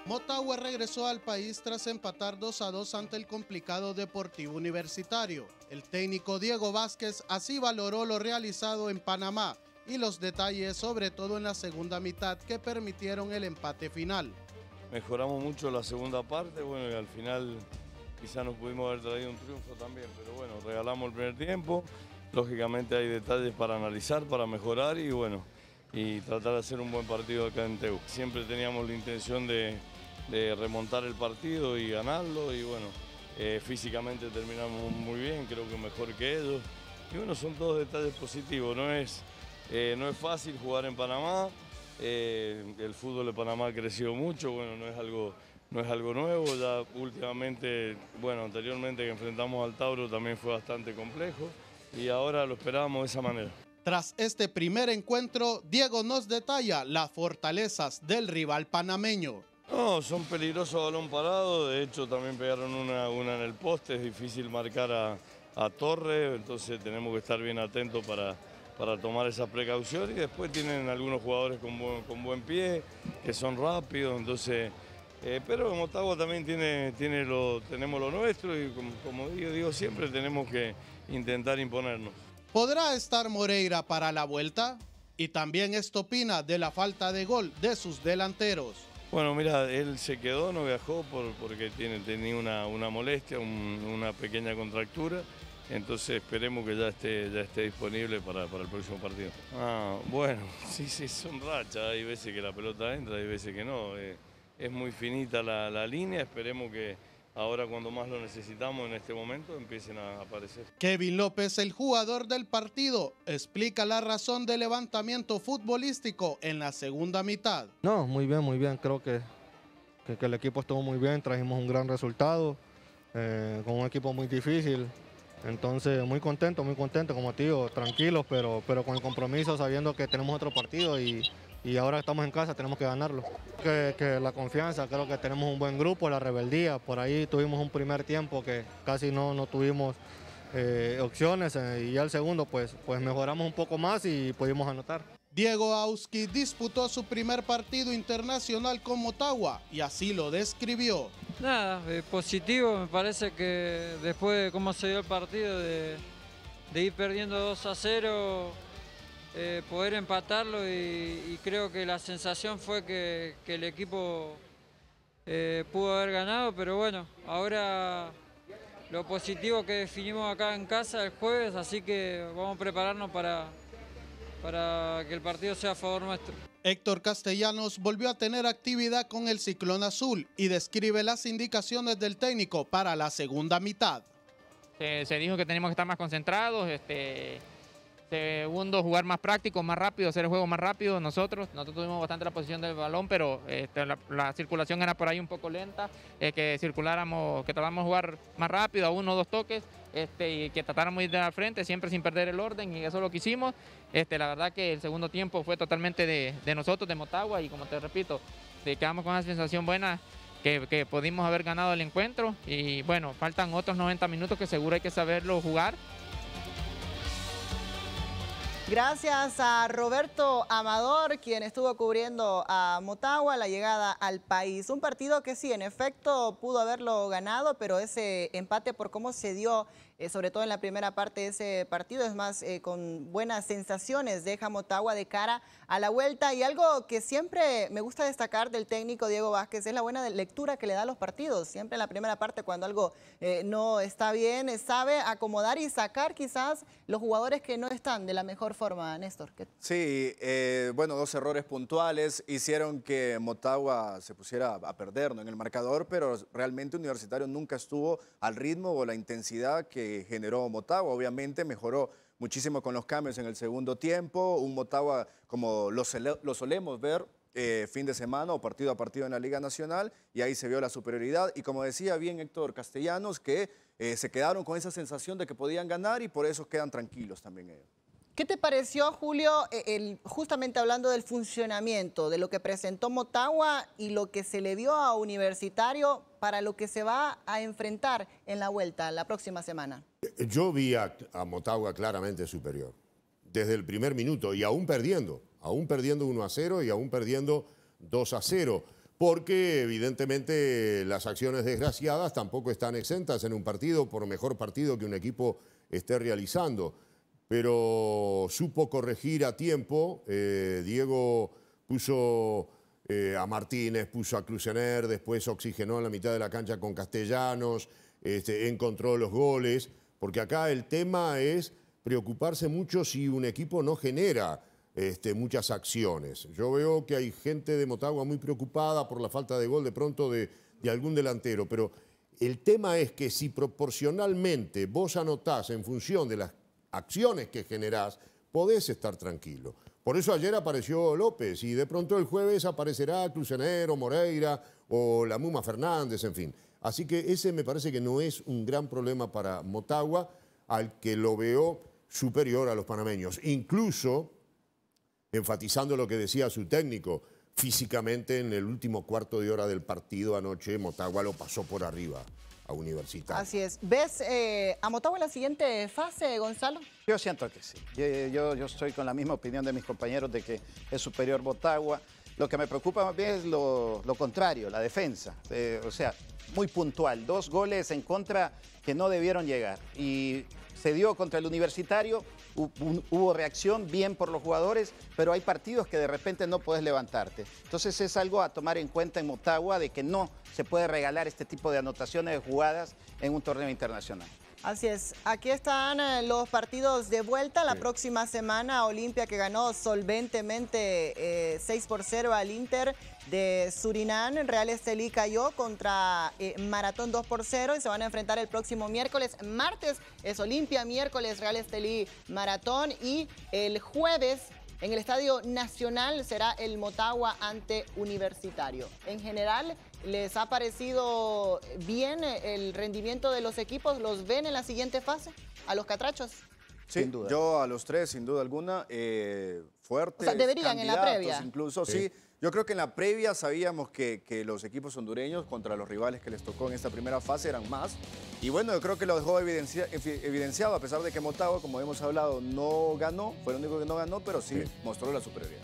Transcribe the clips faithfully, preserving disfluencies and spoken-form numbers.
Motagua regresó al país tras empatar dos a dos ante el complicado Deportivo Universitario. El técnico Diego Vázquez así valoró lo realizado en Panamá y los detalles, sobre todo en la segunda mitad, que permitieron el empate final. Mejoramos mucho la segunda parte, bueno, y al final quizás nos pudimos haber traído un triunfo también, pero bueno, regalamos el primer tiempo. Lógicamente hay detalles para analizar, para mejorar y bueno, y tratar de hacer un buen partido acá en Teu. Siempre teníamos la intención de, de remontar el partido y ganarlo y bueno, eh, físicamente terminamos muy bien, creo que mejor que ellos. Y bueno, son todos detalles positivos, no es, eh, no es fácil jugar en Panamá, eh, el fútbol de Panamá ha crecido mucho, bueno, no es algo, no es algo nuevo, ya últimamente, bueno, anteriormente que enfrentamos al Tauro también fue bastante complejo y ahora lo esperábamos de esa manera. Tras este primer encuentro, Diego nos detalla las fortalezas del rival panameño. No, son peligrosos a balón parado, de hecho también pegaron una, una en el poste, es difícil marcar a, a Torres, entonces tenemos que estar bien atentos para, para tomar esa precaución y después tienen algunos jugadores con buen, con buen pie, que son rápidos, entonces, eh, pero Motagua también tiene, tiene lo, tenemos lo nuestro y como, como digo, digo siempre tenemos que intentar imponernos. ¿Podrá estar Moreira para la vuelta? Y también esto opina de la falta de gol de sus delanteros. Bueno, mira, él se quedó, no viajó por, porque tiene, tenía una, una molestia, un, una pequeña contractura. Entonces esperemos que ya esté, ya esté disponible para, para el próximo partido. Ah, bueno, sí, sí, son rachas. Hay veces que la pelota entra, hay veces que no. Eh, es muy finita la, la línea, esperemos que ahora cuando más lo necesitamos en este momento empiecen a aparecer. Kevin López, el jugador del partido, explica la razón del levantamiento futbolístico en la segunda mitad. No, muy bien, muy bien. Creo que, que, que el equipo estuvo muy bien, trajimos un gran resultado eh, con un equipo muy difícil. Entonces, muy contento, muy contento, como te digo, tranquilos, pero, pero con el compromiso, sabiendo que tenemos otro partido y, y ahora estamos en casa, tenemos que ganarlo. Que, que la confianza, creo que tenemos un buen grupo, la rebeldía, por ahí tuvimos un primer tiempo que casi no, no tuvimos eh, opciones eh, y ya el segundo pues, pues mejoramos un poco más y pudimos anotar. Diego Auski disputó su primer partido internacional con Motagua y así lo describió. Nada, eh, positivo, me parece que después de cómo se dio el partido, de, de ir perdiendo dos a cero, eh, poder empatarlo y, y creo que la sensación fue que, que el equipo eh, pudo haber ganado, pero bueno, ahora lo positivo que definimos acá en casa el jueves, así que vamos a prepararnos para, para que el partido sea a favor nuestro. Héctor Castellanos volvió a tener actividad con el Ciclón Azul y describe las indicaciones del técnico para la segunda mitad. Se, se dijo que tenemos que estar más concentrados, este, segundo, jugar más práctico, más rápido, hacer el juego más rápido nosotros. Nosotros tuvimos bastante la posición del balón, pero este, la, la circulación era por ahí un poco lenta, eh, que circuláramos, que tratáramos de jugar más rápido, a uno o dos toques, este, y que tratáramos de ir de frente, siempre sin perder el orden, y eso es lo que hicimos. Este, la verdad que el segundo tiempo fue totalmente de, de nosotros, de Motagua, y como te repito, de quedamos con una sensación buena que, que pudimos haber ganado el encuentro, y bueno, faltan otros noventa minutos que seguro hay que saberlo jugar. Gracias a Roberto Amador, quien estuvo cubriendo a Motagua la llegada al país. Un partido que sí, en efecto, pudo haberlo ganado, pero ese empate por cómo se dio, eh, sobre todo en la primera parte de ese partido, es más, eh, con buenas sensaciones, deja Motagua de cara a la vuelta. Y algo que siempre me gusta destacar del técnico Diego Vázquez es la buena lectura que le da a los partidos. Siempre en la primera parte, cuando algo eh, no está bien, sabe acomodar y sacar quizás los jugadores que no están de la mejor forma. Forma, Néstor. ¿Qué? Sí, eh, bueno, dos errores puntuales hicieron que Motagua se pusiera a perder, ¿no?, en el marcador, pero realmente Universitario nunca estuvo al ritmo o la intensidad que generó Motagua. Obviamente mejoró muchísimo con los cambios en el segundo tiempo, un Motagua como lo, lo solemos ver eh, fin de semana o partido a partido en la Liga Nacional, y ahí se vio la superioridad. Y como decía bien Héctor Castellanos, que eh, se quedaron con esa sensación de que podían ganar y por eso quedan tranquilos también ellos. ¿Qué te pareció, Julio, el, justamente hablando del funcionamiento, de lo que presentó Motagua y lo que se le dio a Universitario para lo que se va a enfrentar en la vuelta la próxima semana? Yo vi a, a Motagua claramente superior, desde el primer minuto, y aún perdiendo, aún perdiendo uno a cero y aún perdiendo dos a cero. porque evidentemente las acciones desgraciadas tampoco están exentas en un partido, por mejor partido que un equipo esté realizando. Pero supo corregir a tiempo. eh, Diego puso eh, a Martínez, puso a Klusener, después oxigenó en la mitad de la cancha con Castellanos, este, encontró los goles, porque acá el tema es preocuparse mucho si un equipo no genera este, muchas acciones. Yo veo que hay gente de Motagua muy preocupada por la falta de gol de pronto de, de algún delantero, pero el tema es que si proporcionalmente vos anotás en función de las acciones que generás, podés estar tranquilo. Por eso ayer apareció López y de pronto el jueves aparecerá Klusener, Moreira o la Muma Fernández, en fin. Así que ese me parece que no es un gran problema para Motagua, al que lo veo superior a los panameños. Incluso, enfatizando lo que decía su técnico, físicamente en el último cuarto de hora del partido anoche, Motagua lo pasó por arriba a Universitario. Así es. ¿Ves eh, a Motagua en la siguiente fase, Gonzalo? Yo siento que sí. Yo, yo, yo estoy con la misma opinión de mis compañeros de que es superior Motagua. Lo que me preocupa más bien es lo, lo contrario, la defensa. Eh, o sea, muy puntual. Dos goles en contra que no debieron llegar. Y se dio contra el Universitario, hubo reacción bien por los jugadores, pero hay partidos que de repente no puedes levantarte. Entonces es algo a tomar en cuenta en Motagua, de que no se puede regalar este tipo de anotaciones de jugadas en un torneo internacional. Así es. Aquí están eh, los partidos de vuelta. La sí. próxima semana, Olimpia, que ganó solventemente eh, seis por cero al Inter de Surinam. Real Estelí cayó contra eh, Maratón dos por cero y se van a enfrentar el próximo miércoles. Martes es Olimpia, miércoles Real Estelí Maratón y el jueves en el Estadio Nacional será el Motagua ante Universitario. En general, ¿les ha parecido bien el rendimiento de los equipos? ¿Los ven en la siguiente fase a los catrachos? Sí, sin duda. Yo a los tres, sin duda alguna, eh, fuertes. O sea, deberían en la previa. Incluso, sí. sí. Yo creo que en la previa sabíamos que, que los equipos hondureños contra los rivales que les tocó en esta primera fase eran más. Y bueno, yo creo que lo dejó evidencia, evidenciado, a pesar de que Motagua, como hemos hablado, no ganó. Fue el único que no ganó, pero sí, sí. mostró la superioridad.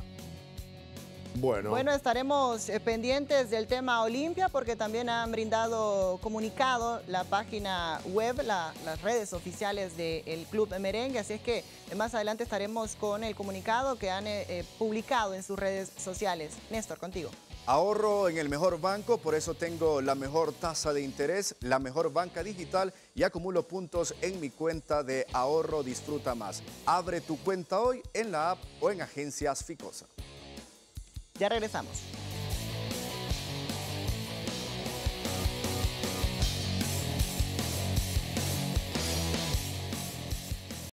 Bueno. bueno, estaremos eh, pendientes del tema Olimpia porque también han brindado comunicado la página web, la, las redes oficiales del Club Merengue, así es que eh, más adelante estaremos con el comunicado que han eh, eh, publicado en sus redes sociales. Néstor, contigo. Ahorro en el mejor banco, por eso tengo la mejor tasa de interés, la mejor banca digital y acumulo puntos en mi cuenta de ahorro Disfruta Más. Abre tu cuenta hoy en la app o en agencias Ficosa. Ya regresamos.